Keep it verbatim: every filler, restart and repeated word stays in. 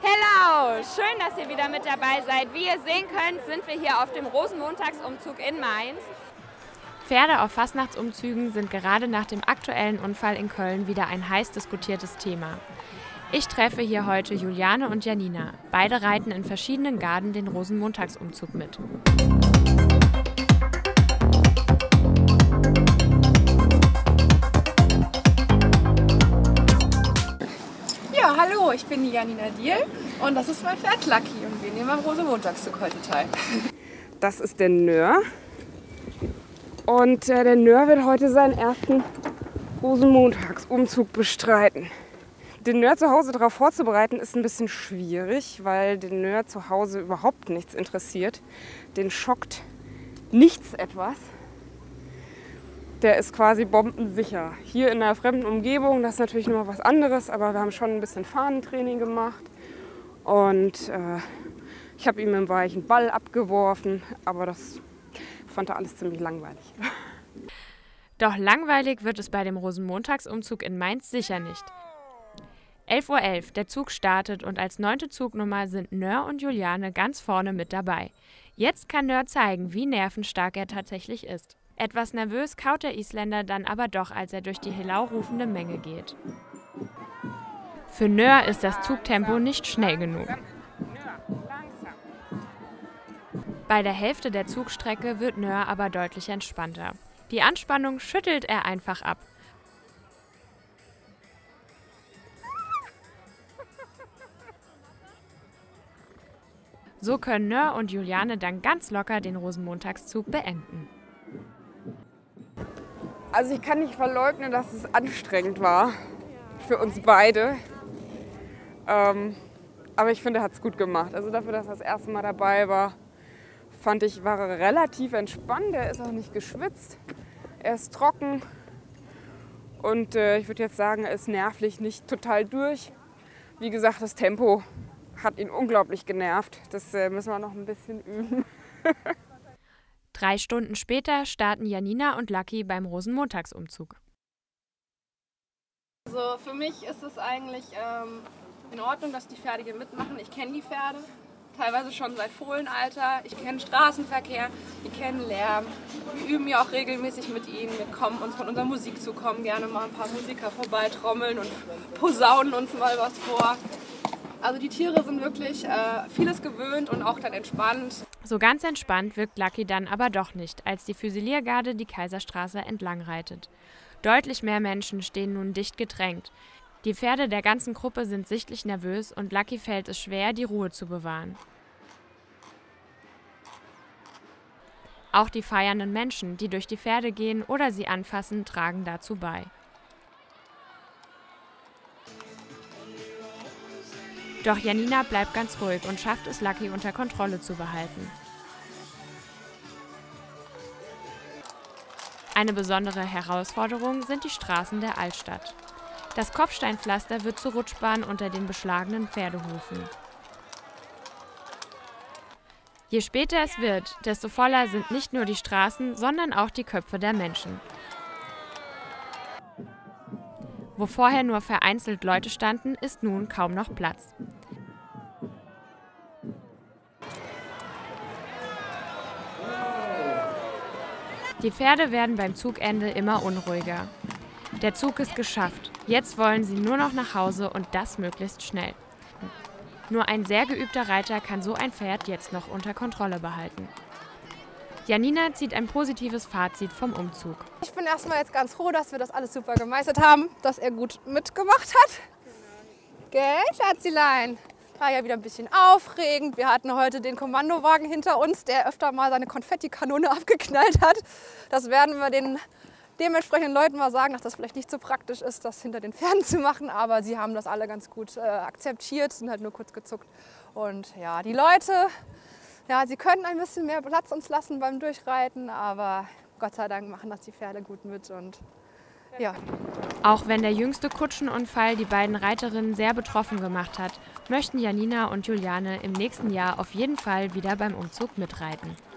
Hello! Schön, dass ihr wieder mit dabei seid. Wie ihr sehen könnt, sind wir hier auf dem Rosenmontagsumzug in Mainz. Pferde auf Fastnachtsumzügen sind gerade nach dem aktuellen Unfall in Köln wieder ein heiß diskutiertes Thema. Ich treffe hier heute Juliane und Janina. Beide reiten in verschiedenen Garden den Rosenmontagsumzug mit. Ja, hallo, ich bin die Janina Diel und das ist mein Pferd Lucky und wir nehmen am Rosenmontagszug heute teil. Das ist der Nöhr und äh, der Nöhr wird heute seinen ersten Rosenmontagsumzug bestreiten. Den Nöhr zu Hause darauf vorzubereiten ist ein bisschen schwierig, weil den Nöhr zu Hause überhaupt nichts interessiert. Den schockt nichts etwas. Der ist quasi bombensicher. Hier in einer fremden Umgebung, das ist natürlich noch was anderes, aber wir haben schon ein bisschen Fahnentraining gemacht. Und äh, ich habe ihm einen weichen Ball abgeworfen, aber das fand er alles ziemlich langweilig. Doch langweilig wird es bei dem Rosenmontagsumzug in Mainz sicher nicht. elf Uhr elf, der Zug startet und als neunte Zugnummer sind Nöhr und Juliane ganz vorne mit dabei. Jetzt kann Nöhr zeigen, wie nervenstark er tatsächlich ist. Etwas nervös kaut der Isländer dann aber doch, als er durch die Helau rufende Menge geht. Für Nöhr ist das Zugtempo nicht schnell genug. Bei der Hälfte der Zugstrecke wird Nöhr aber deutlich entspannter. Die Anspannung schüttelt er einfach ab. So können Nöhr und Juliane dann ganz locker den Rosenmontagszug beenden. Also ich kann nicht verleugnen, dass es anstrengend war für uns beide. Ähm, aber ich finde, er hat es gut gemacht. Also dafür, dass er das erste Mal dabei war, fand ich, war er relativ entspannt. Er ist auch nicht geschwitzt. Er ist trocken. Und äh, ich würde jetzt sagen, er ist nervlich nicht total durch. Wie gesagt, das Tempo hat ihn unglaublich genervt. Das äh, müssen wir noch ein bisschen üben. Drei Stunden später starten Janina und Lucky beim Rosenmontagsumzug. Also für mich ist es eigentlich ähm, in Ordnung, dass die Pferde hier mitmachen. Ich kenne die Pferde, teilweise schon seit Fohlenalter. Ich kenne Straßenverkehr, wir kennen Lärm. Wir üben ja auch regelmäßig mit ihnen. Wir kommen uns von unserer Musik zu kommen, gerne mal ein paar Musiker vorbeitrommeln und posaunen uns mal was vor. Also die Tiere sind wirklich äh, vieles gewöhnt und auch dann entspannt. So ganz entspannt wirkt Lucky dann aber doch nicht, als die Füsiliergarde die Kaiserstraße entlang reitet. Deutlich mehr Menschen stehen nun dicht gedrängt. Die Pferde der ganzen Gruppe sind sichtlich nervös und Lucky fällt es schwer, die Ruhe zu bewahren. Auch die feiernden Menschen, die durch die Pferde gehen oder sie anfassen, tragen dazu bei. Doch Janina bleibt ganz ruhig und schafft es, Lucky unter Kontrolle zu behalten. Eine besondere Herausforderung sind die Straßen der Altstadt. Das Kopfsteinpflaster wird zur Rutschbahn unter den beschlagenen Pferdehufen. Je später es wird, desto voller sind nicht nur die Straßen, sondern auch die Köpfe der Menschen. Wo vorher nur vereinzelt Leute standen, ist nun kaum noch Platz. Die Pferde werden beim Zugende immer unruhiger. Der Zug ist geschafft. Jetzt wollen sie nur noch nach Hause und das möglichst schnell. Nur ein sehr geübter Reiter kann so ein Pferd jetzt noch unter Kontrolle behalten. Janina zieht ein positives Fazit vom Umzug. Ich bin erstmal jetzt ganz froh, dass wir das alles super gemeistert haben, dass er gut mitgemacht hat. Gell, Schatzilein? War ja wieder ein bisschen aufregend. Wir hatten heute den Kommandowagen hinter uns, der öfter mal seine Konfettikanone abgeknallt hat. Das werden wir den dementsprechenden Leuten mal sagen, dass das vielleicht nicht so praktisch ist, das hinter den Pferden zu machen. Aber sie haben das alle ganz gut äh, akzeptiert, sind halt nur kurz gezuckt. Und ja, die Leute, ja, sie können ein bisschen mehr Platz uns lassen beim Durchreiten, aber Gott sei Dank machen das die Pferde gut mit. Und ja. Auch wenn der jüngste Kutschenunfall die beiden Reiterinnen sehr betroffen gemacht hat, möchten Janina und Juliane im nächsten Jahr auf jeden Fall wieder beim Umzug mitreiten.